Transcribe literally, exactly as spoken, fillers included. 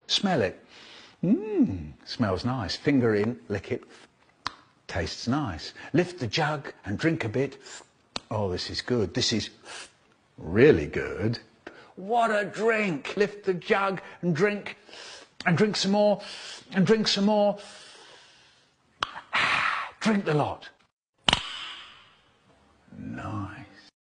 Smell it. Mmm, smells nice. Finger in, lick it. Tastes nice. Lift the jug and drink a bit. Oh, this is good. This is really good. What a drink! Lift the jug and drink, and drink some more, and drink some more. Ah, drink the lot. Nice.